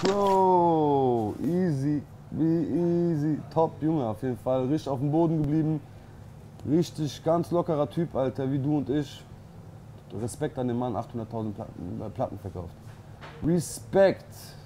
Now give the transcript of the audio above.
Bro, easy, wie easy. Top, Junge, auf jeden Fall. Richtig auf dem Boden geblieben. Richtig ganz lockerer Typ, Alter, wie du und ich. Respekt an den Mann, 800.000 Platten verkauft. Respekt.